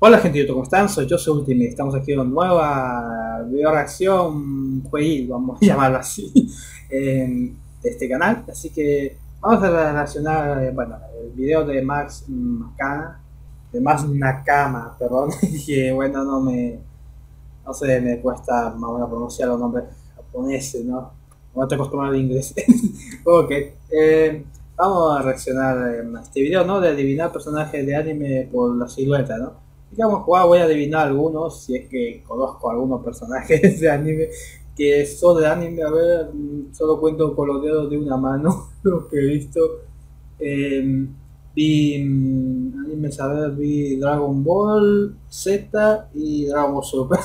Hola gente de YouTube, ¿cómo están? Soy Ultimate, estamos aquí en una nueva video reacción jueguil, vamos a llamarlo así, de este canal. Así que vamos a reaccionar, bueno, el video de Max Nakama, perdón, que bueno, no sé, me cuesta más o menos pronunciar los nombres japoneses, ¿no? No estoy acostumbrado al inglés. Ok, vamos a reaccionar a este video, ¿no? De adivinar personajes de anime por la silueta, ¿no? Digamos, voy a adivinar algunos, si es que conozco algunos personajes de anime que son de anime. A ver, solo cuento con los dedos de una mano lo que he visto. Vi animes, a ver, vi Dragon Ball Z y Dragon Ball Super.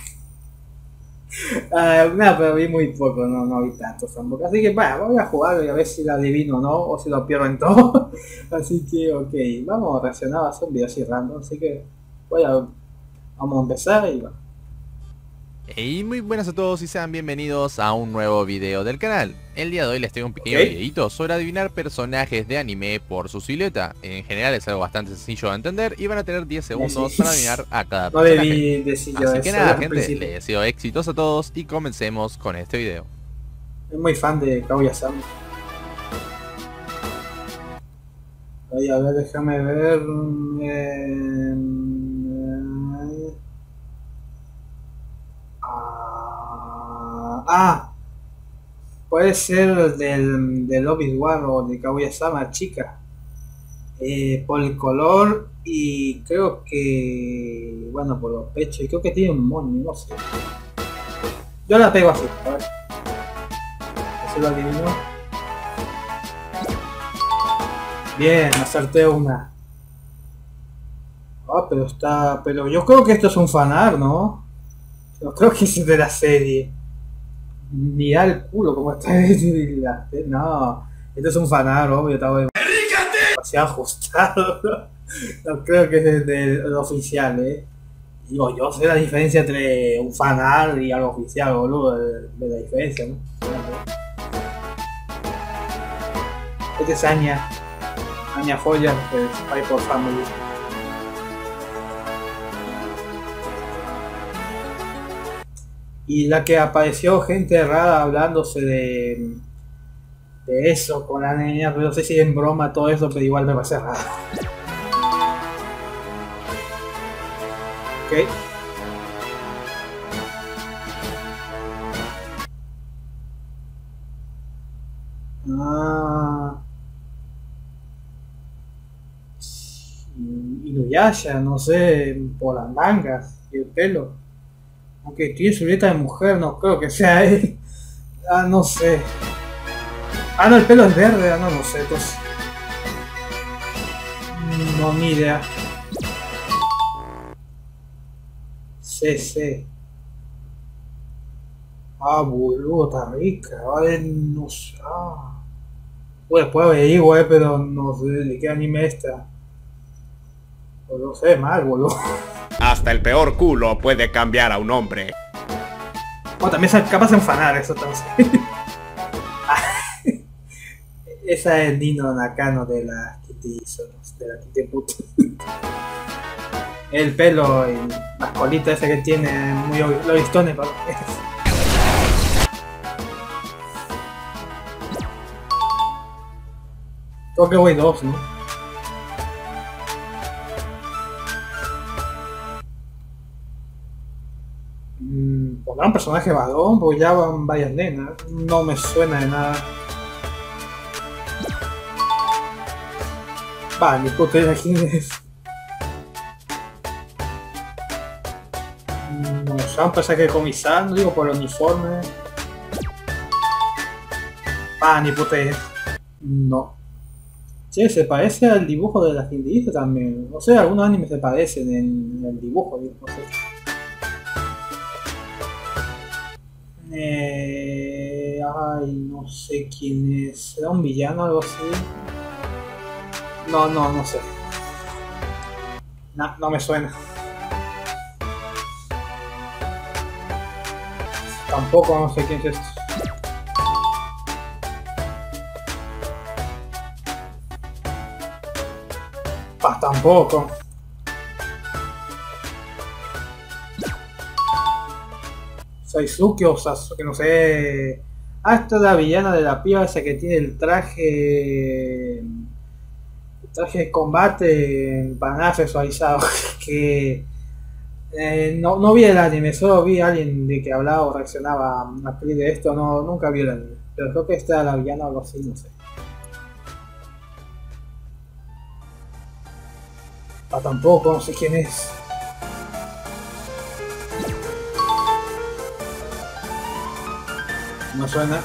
Nada, pero vi muy poco, no vi tantos tampoco. Así que bueno, voy a jugar y a ver si la adivino o no, o si lo pierdo en todo. Así que ok, vamos a reaccionar, va a ser un video así random, así que vamos a empezar y va. Y muy buenas a todos y sean bienvenidos a un nuevo video del canal. El día de hoy les tengo un pequeño videito sobre adivinar personajes de anime por su silueta. En general es algo bastante sencillo de entender y van a tener 10 segundos para adivinar a cada personaje. Así que nada, gente, les deseo éxitos a todos y comencemos con este video. Es muy fan de Kaguya-sama. A ver, déjame ver. Puede ser del Obi-Wan o de Kaguya-sama, chica. Por el color y creo que, bueno, por los pechos, y creo que tiene un moño, no sé. Yo la pego así, a ver. Así lo adivino. Bien, acerté una. Pero yo creo que esto es un fanart, ¿no? Yo creo que es de la serie. Mira el culo como está. No, esto es un fanart, obvio, está demasiado ajustado. No creo que es del oficial, Digo, yo sé la diferencia entre un fanart y algo oficial, boludo, de la diferencia, ¿no? Este es Anya Foller de Spy por Family. Y la que apareció gente rara hablándose de eso con la niña, pero no sé si en broma todo eso, pero igual me parece raro. Ok. Inuyasha, no sé, por las mangas y el pelo. Aunque tiene silueta de mujer, no creo que sea él. No sé. No, el pelo es verde, no sé, entonces. No, ni idea. CC. Boludo, está rica. Vale, no sé. Pues después averiguo, pero no sé de qué anime está. Pues no sé, mal, boludo. Hasta el peor culo puede cambiar a un hombre. Bueno, también es capaz de enfanar eso también. Esa es Nino Nakano de la Kitty Puto. El pelo y las colitas ese que tiene, muy lovistones, ¿no? Creo que voy 2, ¿no? ¿Pondrá un personaje varón? Porque ya van varias nenas. No me suena de nada. Ni puta idea quién es. No sé, un personaje comisano, digo, por el uniforme. Ni puta idea. No. Che, se parece al dibujo de la Kindle también. No sé, algunos animes se parecen en el dibujo, digo, no sé. No sé quién es. ¿Será un villano o algo así? No sé. No me suena. Tampoco no sé quién es esto. Tampoco. Saizuke o Sasuke, no sé. Ah, esta es la villana de la piba esa que tiene el traje. Traje de combate para nada sexualizado. Que no vi el anime, solo vi a alguien de que hablaba o reaccionaba a peli de esto, no, nunca vi el anime. Pero creo que esta es la villana o algo así, no sé. Ah, tampoco, no sé quién es. No suena.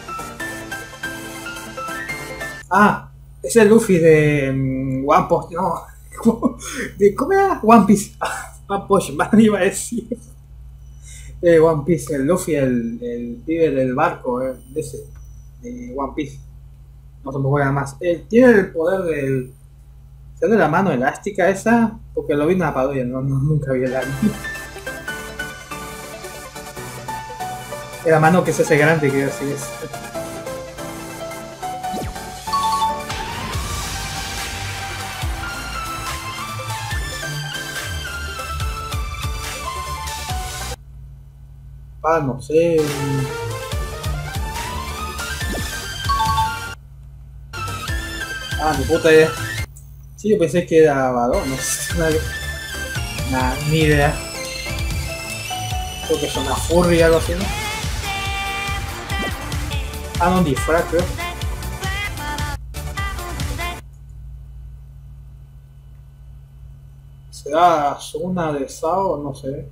Ah, es el Luffy de One Punch, no. ¿Cómo era? One Piece. One Punch Man iba a decir. One Piece, el Luffy, el pibe del barco, de ese, de One Piece. No se me acuerdo nada más. Tiene el poder del. ¿Se de la mano elástica esa? Porque lo vi en una parodia, nunca vi el anime. La mano que se hace grande, que así es. Ah, no sé. Ah, ni puta idea. Sí, yo pensé que era varón, no sé. Nada, ni idea. Creo que es una furry o algo así, ¿no? Ah, no, un disfraz, creo. ¿Será Asuna de Sao? No sé.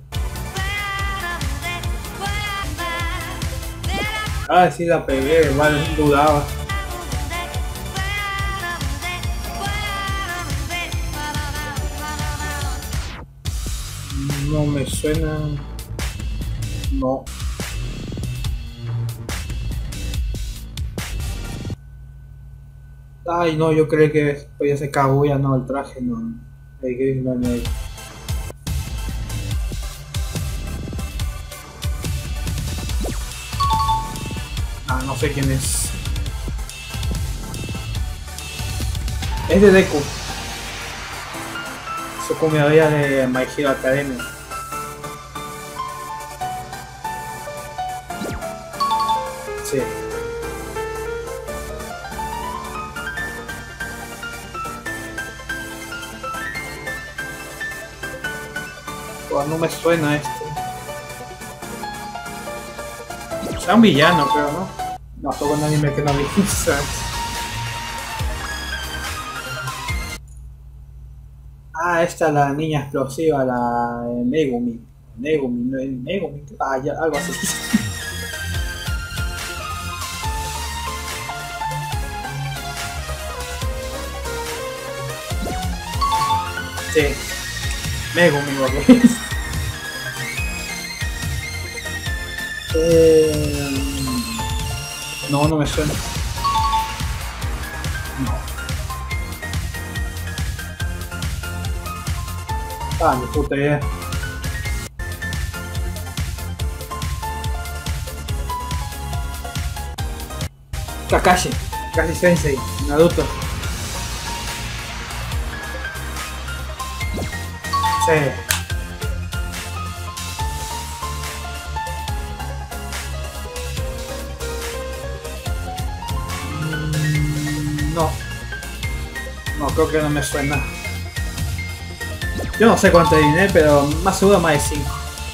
Ah, sí, la pegué, vale, dudaba. No me suena. No. Ay, no, yo creo que podía ser Kaguya, no, el traje, no. El gris no es. Ah, no sé quién es. Es de Deku. Su comedia de My Hero Academia. Sí. Pues no me suena este. Sea un villano, creo, ¿no? No, todo un anime que no vi. Ah, esta es la niña explosiva, la Megumi. Megumi, no es Megumi. Ah, ya, algo así. Sí. Megumi, ok. No, no me suena. No. Ah, ni puta idea. Kakashi. Kakashi Sensei. Naruto. Sí. No. No, creo que no me suena. Yo no sé cuánto adiviné, pero más seguro más de 5.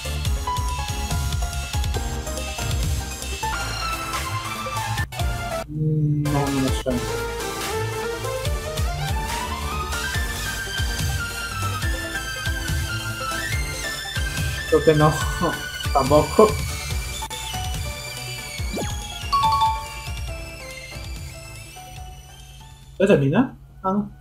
No, no me suena. Creo que no. Tampoco. ¿Ya termina? Ah, no.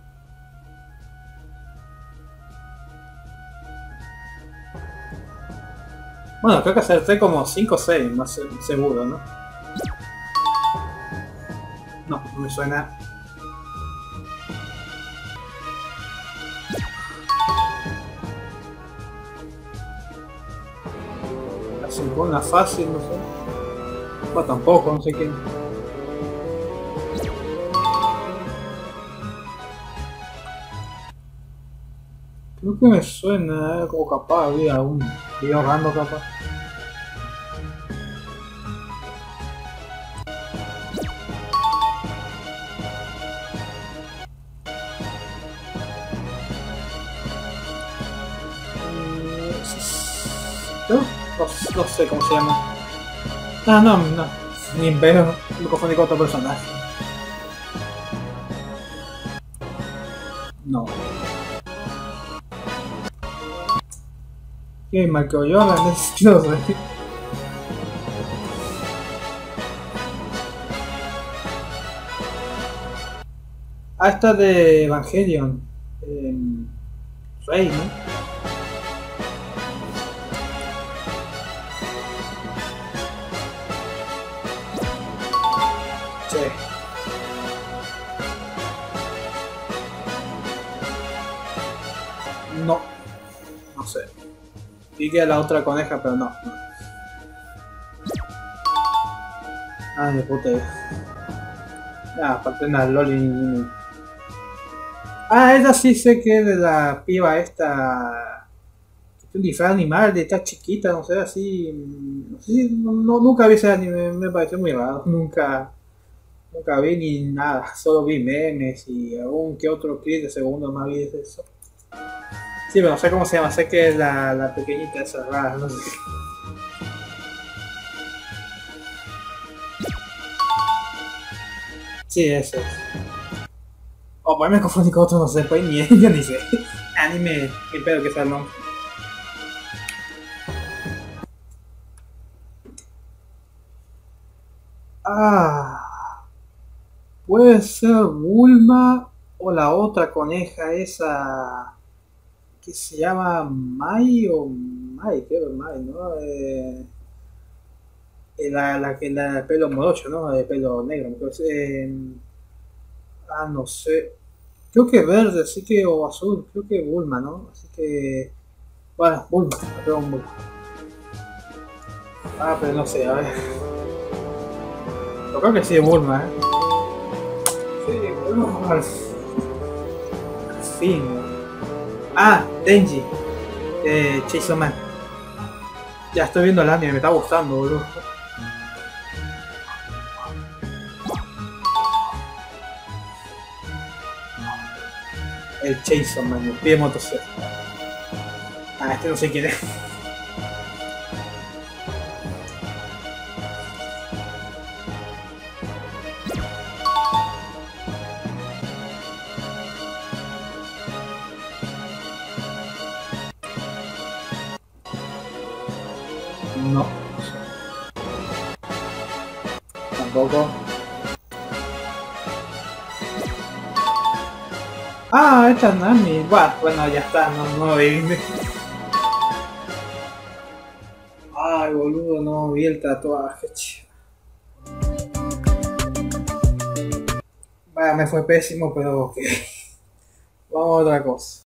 Bueno, creo que acerté como 5 o 6, más seguro, ¿no? No, no me suena. Se pone fácil, no sé. No, tampoco, no sé quién. Creo que me suena, como capaz había un video random capaz. ¿No? No sé cómo se llama. Ah, no, ni veo. Me confundí con otro personaje. No. ¿Qué? Michael Jordan, no sé. Ah, esta de Evangelion. Rey, ¿no? Sí. No sé. Vi que la otra coneja, pero no. Ah, de puta. Ah, aparte de la Loli. Ah, esa sí sé que es de la piba esta. Un disfraz animal de esta chiquita, no sé, así. No sé, nunca vi ese anime, me pareció muy raro. Nunca vi ni nada, solo vi memes y algún que otro clip de segundo más vi de eso. Sí, pero no sé cómo se llama, sé que es la pequeñita esa rara, no sé. Sí, ese es. O pues me confundí con otro, no sé, pues ni yo ni sé. Anime, ni pedo que sea el nombre. Ah, puede ser Bulma o la otra coneja esa que se llama Mai o Mai, creo que es Mai, ¿no? La que la de pelo morocho, ¿no? De pelo negro. No sé. Creo que verde, así que, o azul, creo que Bulma, ¿no? Así que, bueno, Bulma, creo que Bulma. Ah, pero no sé, a ver. Yo creo que sí, Bulma, ¿eh? Sí, Bulma. Al fin. Ah, Denji, Chainsaw Man. Ya estoy viendo el anime, me está gustando, boludo. El Chainsaw Man, el pie de motosierra. Ah, este no sé quién es. No. Tampoco. Ah, esta es Nami. Bueno, ya está, no vi. Ay, boludo, no vi el tatuaje, chido. Vaya, me fue pésimo, pero ok. Vamos a otra cosa.